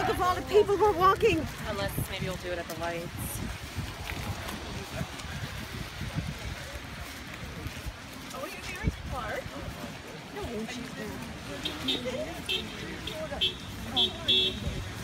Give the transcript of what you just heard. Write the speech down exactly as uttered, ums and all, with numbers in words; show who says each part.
Speaker 1: Look at all the people who are walking.
Speaker 2: Unless maybe we'll do it at the lights. Oh, what are you doing? Clark? No, she's there.